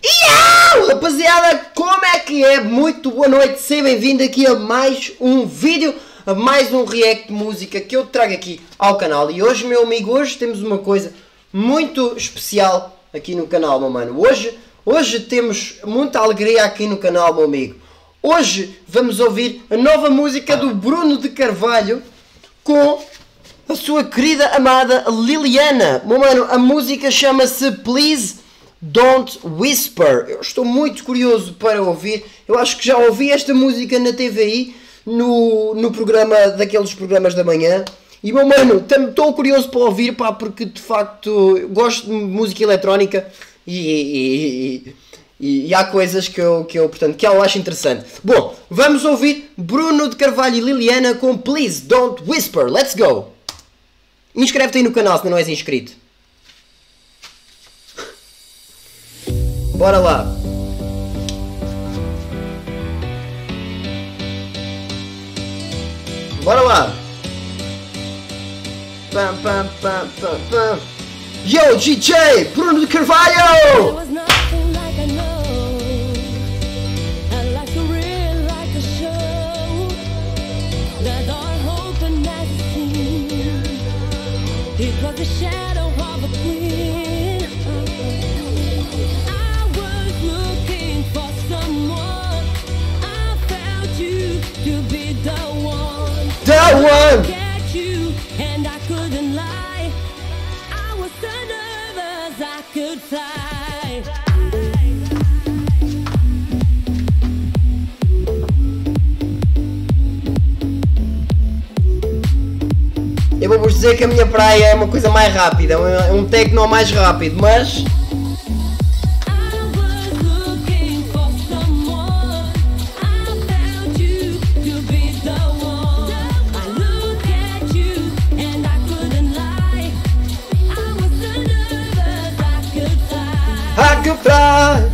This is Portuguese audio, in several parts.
Rapaziada, como é que é? Muito boa noite, seja bem-vindo aqui a mais um vídeo, a mais um react de música que eu trago aqui ao canal. E hoje, meu amigo, hoje temos uma coisa muito especial aqui no canal, meu mano. Hoje temos muita alegria aqui no canal, meu amigo. Hoje vamos ouvir a nova música do Bruno de Carvalho com a sua querida amada Liliana. Meu mano, a música chama-se Please Don't Whisper. Eu estou muito curioso para ouvir. Eu acho que já ouvi esta música na TVI, no programa, daqueles programas da manhã. E meu mano, estou curioso para ouvir, pá, porque de facto eu gosto de música eletrónica e há coisas que eu acho interessante. Bom, vamos ouvir Bruno de Carvalho e Liliana com Please Don't Whisper. Let's go! Inscreve-te aí no canal se não és inscrito. Bora lá. Bora lá. Pam, pam, pam, pam, pam. Yo, DJ, Bruno de Carvalho! It was the shadow of a queen. I was looking for someone. I found you to be the one. The one! Get you, and I couldn't lie. I was so nervous I could fly. Eu vou-vos dizer que a minha praia é uma coisa mais rápida, é um techno mais rápido, mas... I could fly.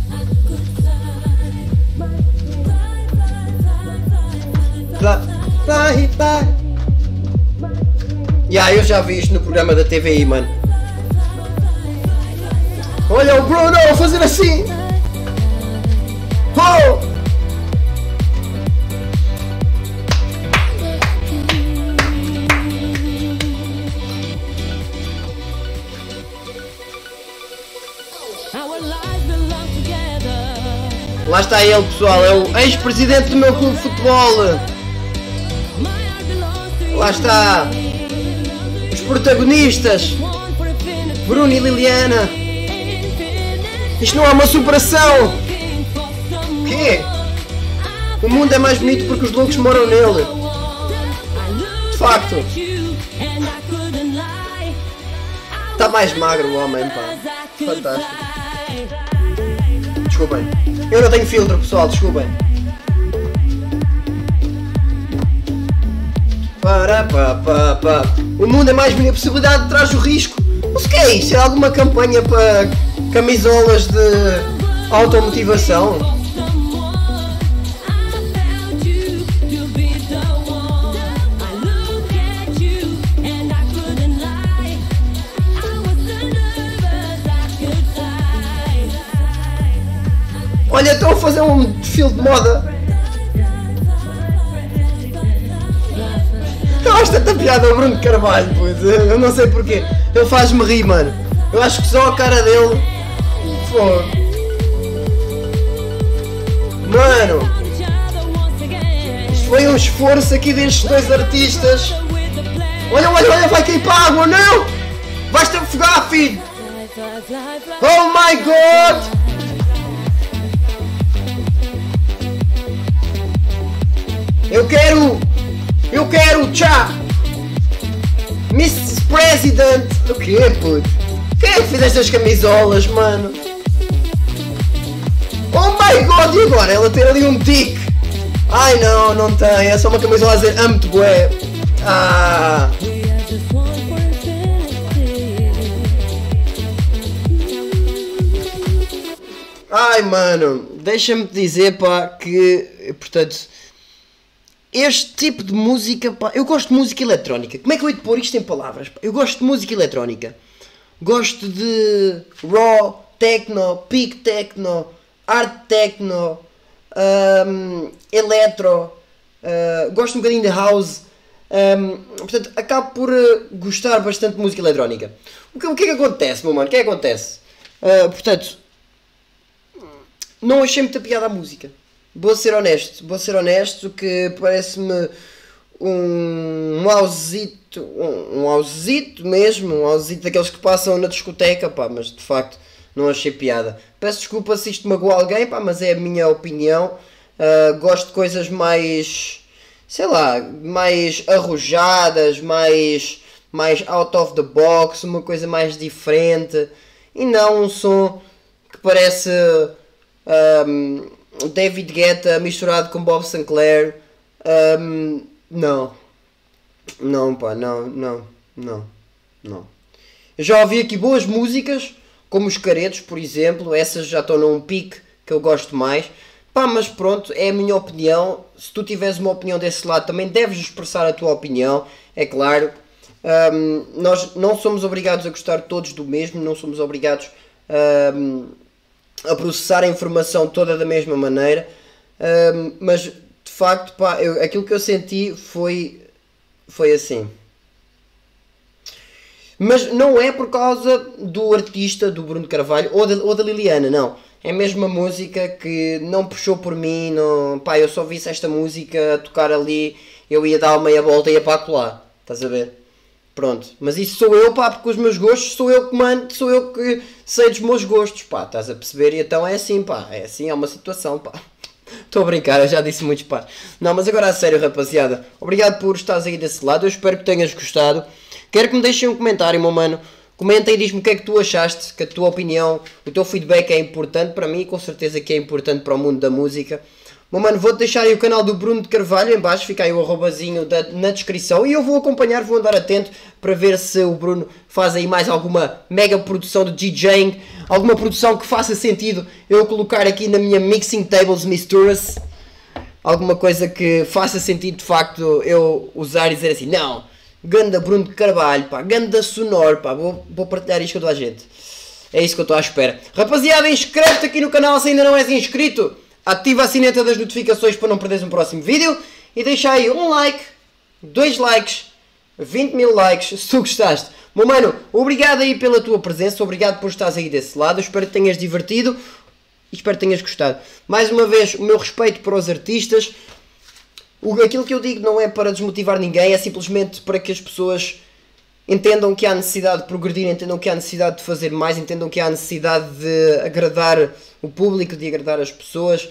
Fly, fly. Eu já vi isto no programa da TVI, mano. Olha o Bruno a fazer assim. Oh! Lá está ele, pessoal. É o ex-presidente do meu clube de futebol. Lá está. Protagonistas Bruno e Liliana. Isto não é uma superação. O quê? O mundo é mais bonito porque os loucos moram nele. De facto. Está mais magro o homem, pá. Fantástico. Desculpem. Eu não tenho filtro, pessoal, desculpem. O mundo é mais bonito, a possibilidade traz o risco. Mas o que é isto? É alguma campanha para camisolas de automotivação? Olha, estão a fazer um desfile de moda. Eu acho tanta piada ao Bruno de Carvalho, pois. Eu não sei porquê. Ele faz-me rir, mano. Eu acho que só a cara dele. Fogo. Mano. Isto foi um esforço aqui destes dois artistas. Olha, olha, olha, vai cair para a água, não! Vais-te afogar, filho! Oh my God! Eu quero, tchá! Mrs. President! O quê, puto? Quem é que fez estas camisolas, mano? Oh my God! E agora? Ela tem ali um tique! Ai não, não tem. É só uma camisola a dizer amo-te, bué. Ah! Ai, mano. Deixa-me dizer, pá, que... Portanto... Este tipo de música, pá, eu gosto de música eletrónica. Como é que eu hei de pôr isto em palavras? Eu gosto de música eletrónica. Gosto de raw techno, peak techno, hard techno, electro, gosto um bocadinho de house, portanto acabo por gostar bastante de música eletrónica. O que é que acontece, meu mano? O que é que acontece? Portanto, não achei muita piada à música. Vou ser honesto, que parece-me um housezito mesmo, um housezito daqueles que passam na discoteca, pá, mas de facto não achei piada. Peço desculpa se isto magoa alguém, pá, mas é a minha opinião. Gosto de coisas mais, sei lá, mais arrojadas, mais out of the box, uma coisa mais diferente, e não um som que parece David Guetta misturado com Bob Sinclair. Não, pá, não. Eu já ouvi aqui boas músicas, como os Caretos, por exemplo. Essas já estão num pique que eu gosto mais. Pá, mas pronto, é a minha opinião. Se tu tiveres uma opinião desse lado, também deves expressar a tua opinião, é claro. Nós não somos obrigados a gostar todos do mesmo, não somos obrigados a processar a informação toda da mesma maneira, mas de facto, pá, aquilo que eu senti foi assim. Mas não é por causa do artista, do Bruno Carvalho ou da Liliana, não. É mesmo uma música que não puxou por mim, não, pá, eu só visse esta música a tocar ali, eu ia dar meia volta e ia para acolá, estás a ver? Pronto, mas isso sou eu, pá, porque os meus gostos sou eu que mando, sou eu que sei dos meus gostos, pá, estás a perceber? E então é assim, pá, é assim, é uma situação, pá. Estou a brincar, eu já disse muitos pá. Não, mas agora a sério, rapaziada, obrigado por estares aí desse lado, eu espero que tenhas gostado. Quero que me deixem um comentário, meu mano. Comenta e diz-me o que é que tu achaste, que a tua opinião, o teu feedback é importante para mim e com certeza que é importante para o mundo da música. Meu mano, vou-te deixar aí o canal do Bruno de Carvalho em baixo, fica aí o arrobazinho na descrição e eu vou acompanhar, vou andar atento para ver se o Bruno faz aí mais alguma mega produção de DJing, alguma produção que faça sentido eu colocar aqui na minha Mixing Tables Misturas, alguma coisa que faça sentido de facto eu usar e dizer assim, não, ganda Bruno de Carvalho, pá, ganda sonoro, pá, vou partilhar isto com toda a gente. É isso que eu estou à espera. Rapaziada, inscreve-te aqui no canal se ainda não és inscrito. Ativa a sineta das notificações para não perderes um próximo vídeo. E deixa aí um like, 2 likes, 20 mil likes se tu gostaste. Meu mano, obrigado aí pela tua presença. Obrigado por estares aí desse lado. Eu espero que tenhas divertido e espero que tenhas gostado. Mais uma vez, o meu respeito para os artistas. Aquilo que eu digo não é para desmotivar ninguém. É simplesmente para que as pessoas entendam que há necessidade de progredir, entendam que há necessidade de fazer mais, entendam que há necessidade de agradar o público, de agradar as pessoas,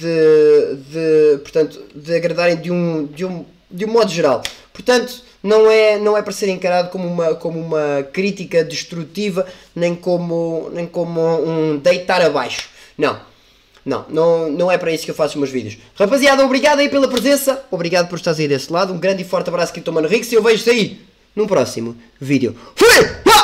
portanto, de agradarem de um modo geral. Portanto, não é para ser encarado como uma crítica destrutiva, nem como um deitar abaixo. Não é para isso que eu faço os meus vídeos. Rapaziada, obrigado aí pela presença, obrigado por estares aí desse lado, um grande e forte abraço aqui do Mano Rix e eu vejo-te aí num próximo vídeo. Fui!